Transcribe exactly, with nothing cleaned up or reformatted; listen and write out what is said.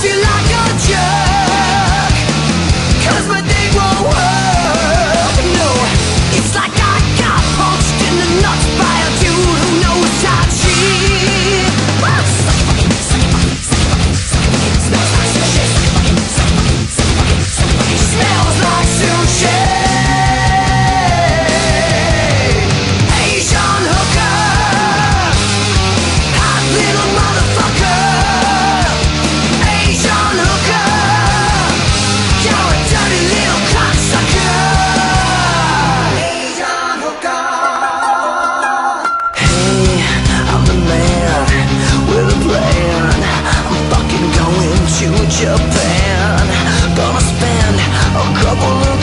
you like a jerk, 'cause my thing won't work. No, it's like I got punched in the nuts by a dude who knows how to cheat. Suck it fucking, suck it fucking, suck it fucking, suck it fucking, smells like sushi. Suck it fucking, suck it fucking, suck it fucking, suck it fucking, smells like sushi. Asian hooker, hot little motherfucker. Asian hooker, you're a dirty little cocksucker. Asian hooker. Hey, I'm the man with a plan. I'm fucking going to Japan. Gonna spend a couple of